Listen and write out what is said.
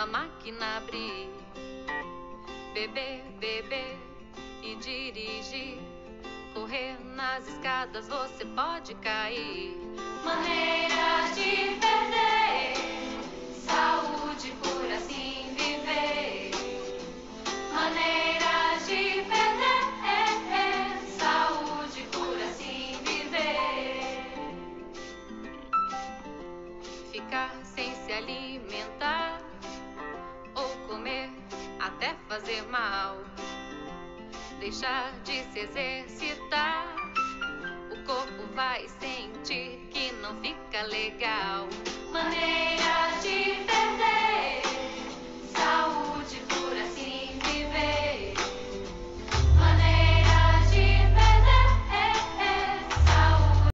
a máquina abrir. Beber, beber e dirigir. Correr nas escadas, você pode cair. Maneiras de perder, saúde por assim viver. Maneiras de perder, saúde por assim viver. Ficar sem se alimentar ou comer até fazer mal. Deixar de se exercitar, o corpo vai sentir que não fica legal. Maneiras de